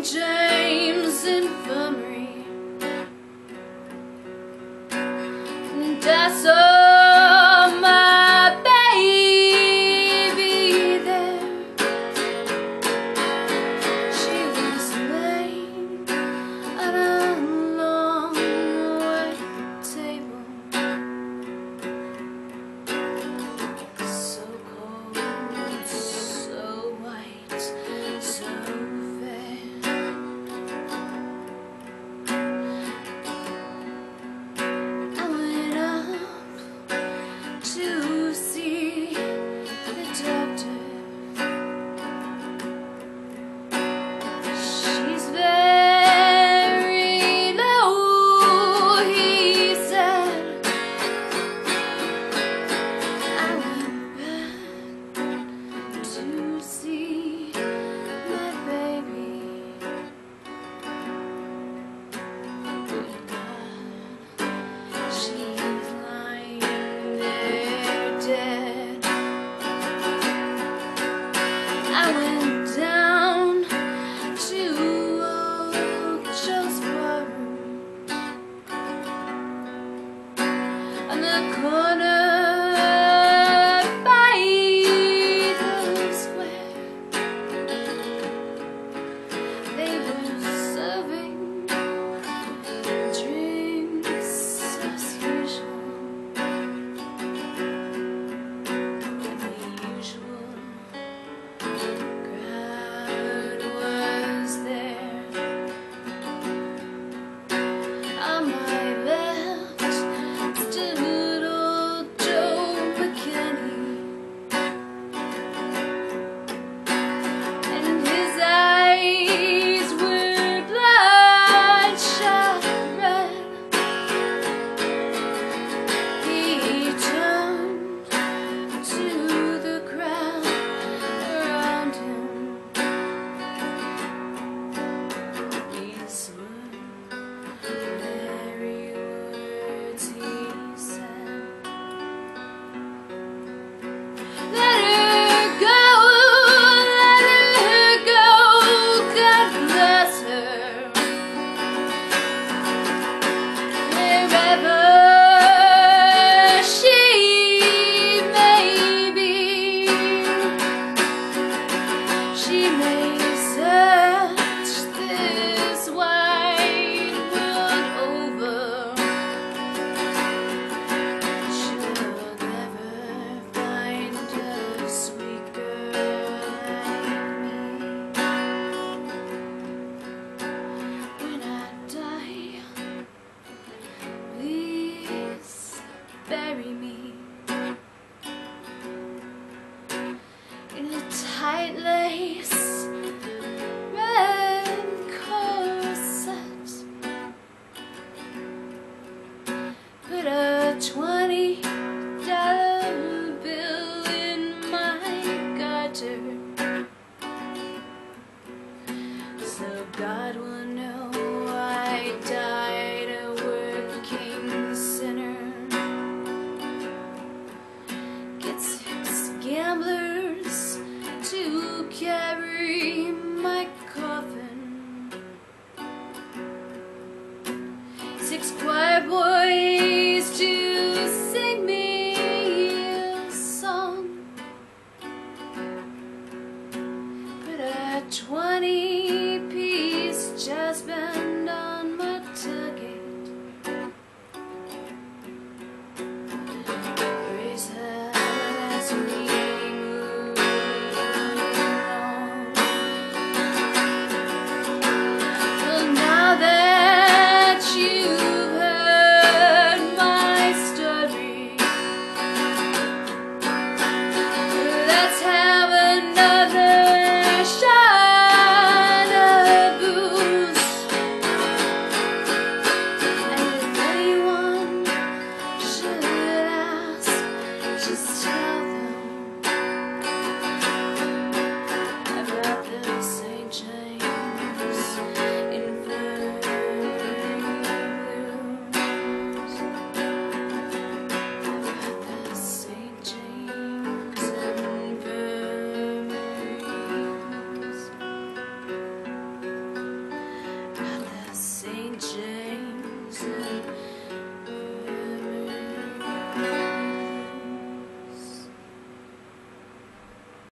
James Infirmary, and I saw my baby there. She was laying at a long white table, so cold, so white, so to see the doctor. She's very low, he said. I went back to see my baby. She's lying there dead. I went down to old Joe's barroom on the corner by the square. They were serving drinks as usual, and the usual crowd was there. On my left stood old Joe McKinney, and his eyes were bloodshot red. He turned to the crowd around him. These were very words he said. Let her go, God bless her. Wherever she may be, she may search this wide world over. She'll never find a sweet girl like me. When I die, please bury me in a tight lace red corset. Put a $20 bill in my garter, so God will know I died a working sinner. Get 6 gamblers